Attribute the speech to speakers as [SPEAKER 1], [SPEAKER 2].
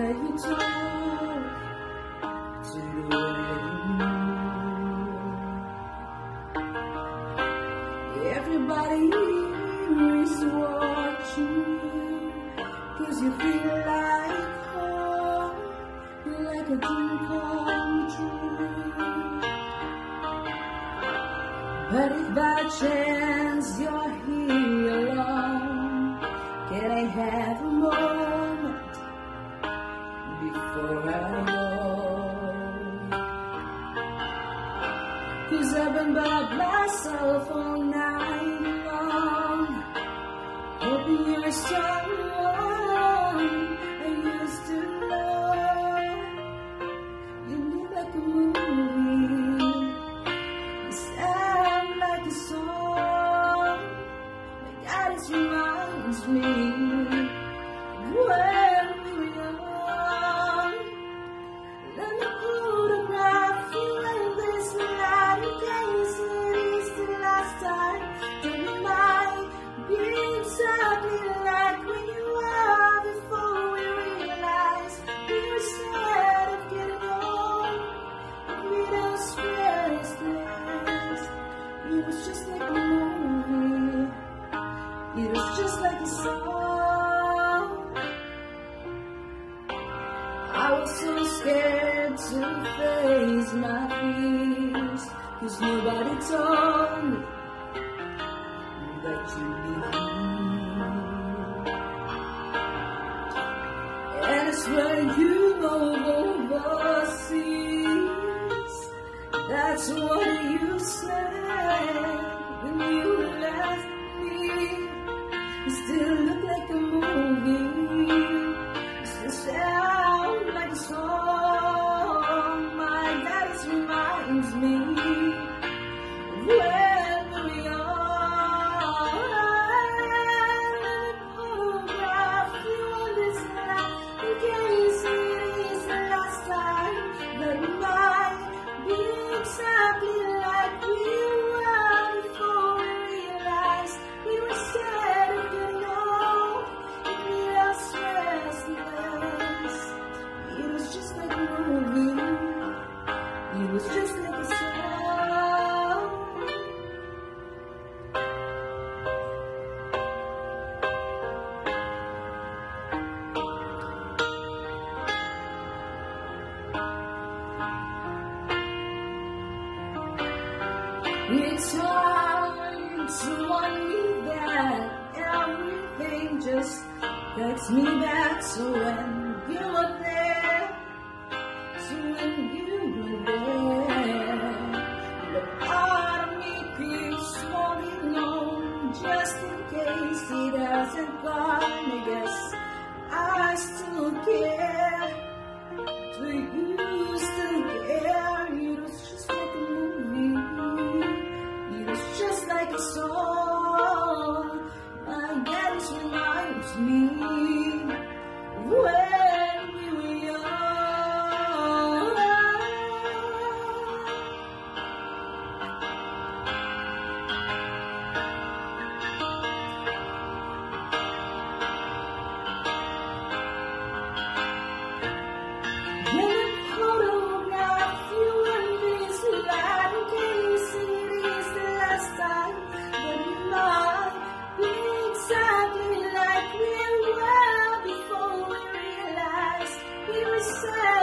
[SPEAKER 1] way you talk, to the way you move. Everybody here is watching you, 'cause you feel like home, like a dream come true. But if by chance you're here alone, can I have a moment before I go? 'Cause I've been by myself all night long, hoping you're someone I used to know. You look like a movie, you sound like a song. My God, it reminds me when we were young. Let me photograph you in this light, in case it is the last time. Don't mind being exactly like when you were before we realized we were scared of getting old. It made us restless. It was just like a movie. It was just like a song. I was so scared to face my fears, 'cause nobody told me that you'd be here. And I swear you move overseas, that's what you said when you left me. You still look like a movie, you still sound like a song. My God, it reminds me when we were young. Photograph you on this night, in case it is the last time. That we might be exactly like we were before we realized we were scared of getting old. It made us restless. It was just like a movie. It was just like a song. It's hard to believe that everything just takes me back to when you were there, to when you were there. The part of me keeps holding on, just in case it hasn't gone. I guess I still care. Do you still care? It was just like a movie. It was just like a song. My God, it reminds me when we were young. Let me photograph you in this light, in case it is the last time. That we might be exactly like we were before we realized we were sad.